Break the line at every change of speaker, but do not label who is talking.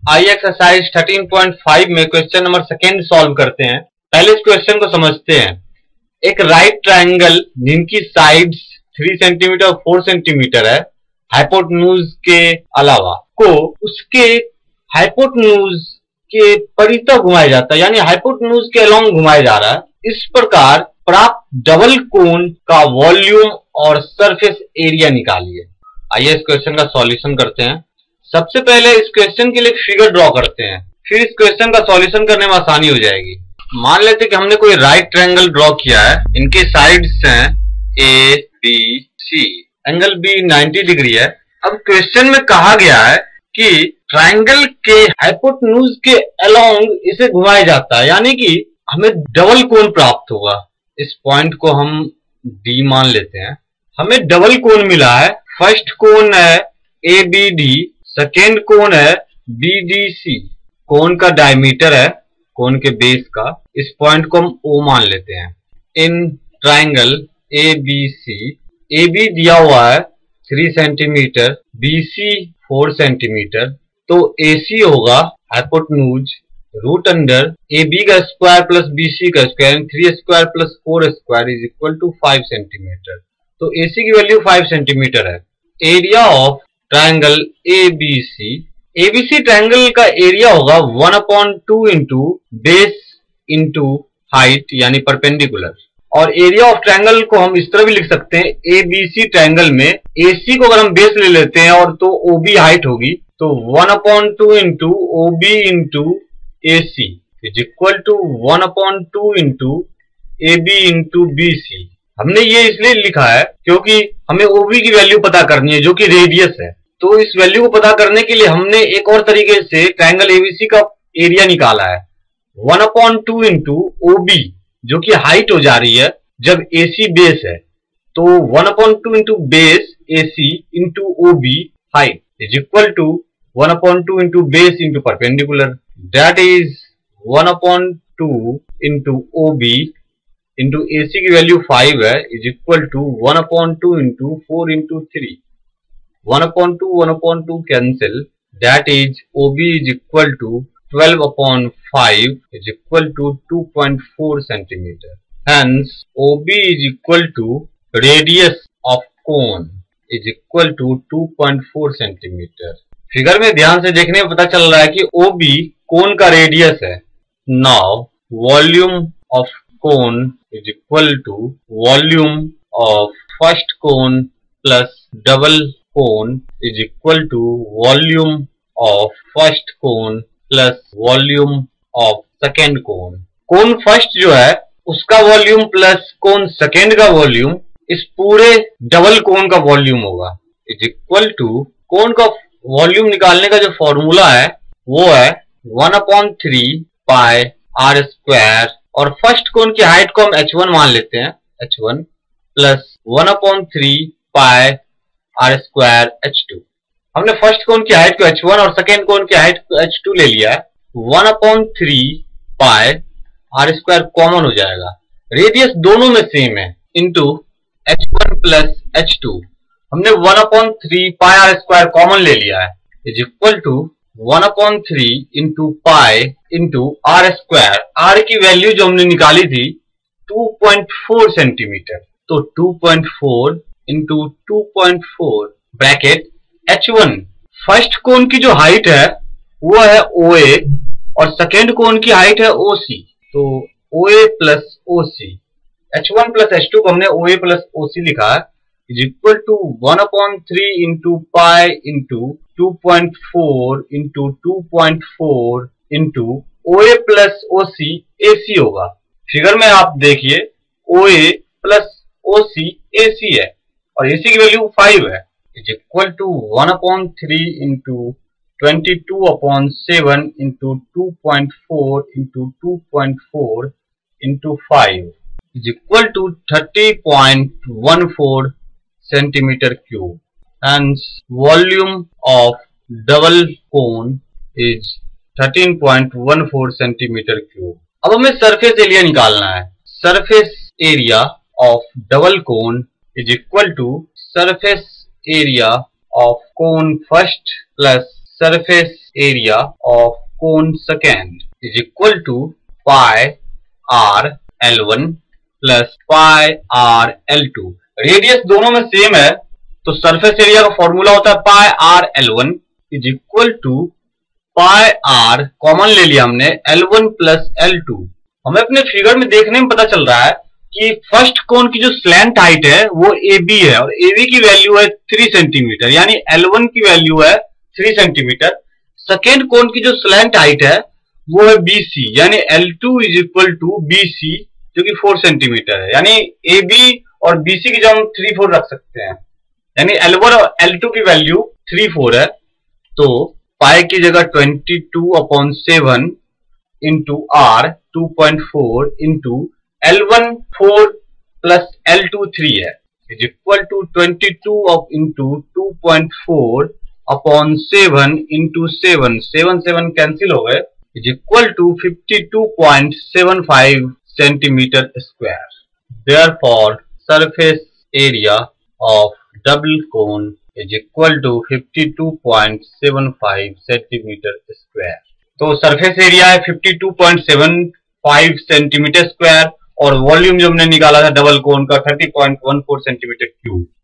आइए एक्सरसाइज 13.5 में question number second solve करते हैं। पहले इस क्वेश्चन को समझते हैं। एक राइट ट्रायंगल जिनकी साइड्स 3 सेंटीमीटर और 4 सेंटीमीटर है हाइपोटेन्यूज के अलावा को उसके हाइपोटेन्यूज के परितः घुमाया जाता है, यानी हाइपोटेन्यूज के अलोंग घुमाया जा रहा है। इस प्रकार प्राप्त डबल कोन का वॉल्यूम और सरफेस एरिया निकालिए। आइए इस क्वेश्चन का सॉल्यूशन करते हैं। सबसे पहले इस क्वेश्चन के लिए एक फिगर ड्रॉ करते हैं, फिर इस क्वेश्चन का सॉल्यूशन करने में आसानी हो जाएगी। मान लेते हैं कि हमने कोई राइट ट्रायंगल ड्रॉ किया है। इनके साइड्स हैं A B C, angle B 90 degree है। अब क्वेश्चन में कहा गया है कि ट्रायंगल के हाइपोटेन्यूज के अलोंग इसे घुमाया जाता है, यानी कि हमें डबल कोन प्राप्त होगा। इस पॉइंट को हम डी मान लेते हैं। हमें डबल कोन मिला है। फर्स्ट कोन है A B D, second cone है बी डी सी। कोन का डायमीटर है कोन के बेस का। इस पॉइंट को हम ओ मान लेते हैं। In triangle A B C, A B दिया हुआ है 3 सेंटीमीटर, बी सी 4 सेंटीमीटर, तो ए सी होगा hypotenuse root under A B का स्क्वायर प्लस बी सी का square, 3 square plus 4 square is equal to 5 centimetre. तो ए सी की value 5 centimetre है। Area of triangle ABC, ABC triangle का area होगा 1/2 into base into height यानी perpendicular. और area of triangle को हम इस तरह भी लिख सकते हैं, ABC ट्रायंगल में AC को अगर हम बेस ले लेते हैं और तो OB हाइट होगी, तो 1/2 into OB into AC is equal to 1/2 into AB into BC। हमने ये इसलिए लिखा है क्योंकि हमें OB की वैल्यू पता करनी है जो कि रेडियस है। तो इस वैल्यू को पता करने के लिए हमने एक और तरीके से ट्रायंगल ABC का एरिया निकाला है। 1/2 इंटू OB जो कि हाइट हो जा रही है जब AC बेस है, तो 1/2 into base AC into OB height is equal to 1/2 into base into perpendicular, that is 1/2 into OB into AC की वैल्यू 5 है is equal to 1/2 into 4 into 3, 1/2 cancel, that is OB is equal to 12/5 is equal to 2.4 centimetre. Hence OB is equal to radius of cone is equal to 2.4 centimetre. Figure में ध्यान से देखने में पता चल रहा है कि OB कोन का रेडियस है। Now volume of cone is equal to volume of first cone plus double cone is equal to volume of first cone plus volume of second cone। Cone first जो है उसका वॉल्यूम प्लस कोन सेकेंड का volume इस पूरे double कोन का volume होगा is equal to, कोन का volume निकालने का जो फॉर्मूला है वो है 1/3 पाई आर स्क्वायर, और फर्स्ट कोन की हाइट को हम h1 मान लेते हैं, h1 plus 1/3 pi r square h2। हमने फर्स्ट कोन की हाइट को h1 और सेकेंड कोन की हाइट को h2 ले लिया है। 1/3 पाई आर स्क्वायर कॉमन हो जाएगा, रेडियस दोनों में सेम है, इंटू h1 प्लस h2। हमने 1/3 पाई आर स्क्वायर कॉमन ले लिया है is equal to 1/3 into pi into r square. R की वैल्यू जो हमने निकाली थी 2.4 सेंटीमीटर, तो 2.4 into 2.4 bracket h1। First cone की जो हाइट है वो है OA और सेकेंड कोन की हाइट है OC, तो OA plus OC, h1 plus h2 को हमने OA प्लस OC लिखा है is equal to 1/3 into pi into 2.4 into 2.4 into OA plus OC AC होगा। फिगर में आप देखिए OA प्लस OC AC है और AC की वैल्यू 5 है is equal to 1/3 into 22/7 into 2.4 into 2.4 into 5 is equal to 30.14 centimetre cube. Hence volume of double cone is 13.14 centimetre cube. अब हमें सरफेस एरिया निकालना है। Surface area of double cone is equal to surface area of cone first plus surface area of cone secant is equal to pi r L1 plus pi r L2। Radius दोनों में same है तो surface area का formula होता है pi r L1 is equal to pi r, common ले लिया हमने, L1 प्लस L2। हमें अपने फिगर में देखने में पता चल रहा है कि फर्स्ट कोन की जो स्लैंट हाइट है वो AB है और AB की वैल्यू है 3 सेंटीमीटर, यानी L1 की वैल्यू है 3 सेंटीमीटर। सेकेंड कोन की जो स्लैंट हाइट है वो है BC, यानी L2 is equal to BC जो कि 4 सेंटीमीटर है, यानी AB और BC की जगह हम 3 4 रख सकते हैं, यानी L1 और L2 की वैल्यू 3 4 है। तो पाई की जगह 22/7 into R 2.4 into L1 4 plus L2 3 है is equal to 22 into 2.4/7 into 7 7 cancel हो गए is equal to 52.75 centimetre square. Therefore, surface area of double cone is equal to 52.75 centimetre square. तो सरफेस एरिया है 52.75 centimetre square और volume जो हमने निकाला था डबल कोन का 30.14 सेंटीमीटर क्यूब।